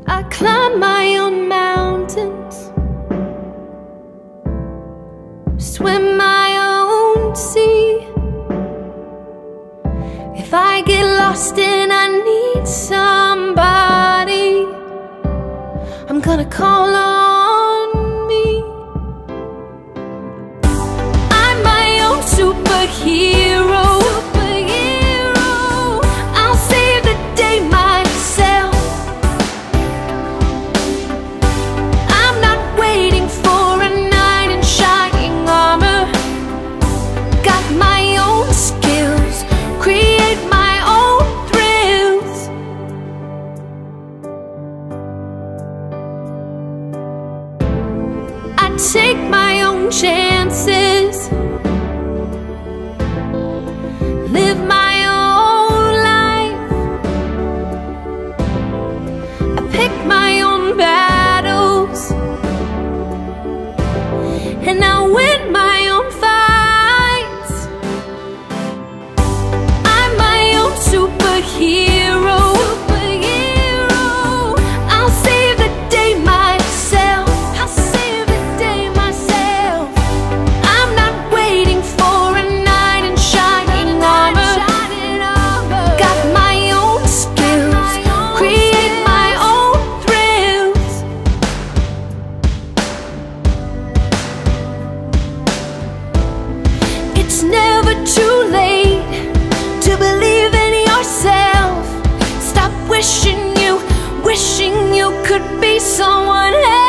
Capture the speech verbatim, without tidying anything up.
I climb my own mountains, swim my own sea. If I get lost and I need somebody, I'm gonna call on me. I'm my own superhero. Superhero. I'll save the day myself. I'm not waiting for a knight in shining armor. Got my own skills, create my own thrills. I take my own chances, live my own life. I pick my own battles, and I win my own fights. I'm my own superhero. Superhero. I'll save the day myself. I'll save the day myself. I'm not waiting for a knight in shining armor. Got my own skills, create my own thrills. It's never too late to believe in yourself. Stop wishing you, wishing you could be someone else.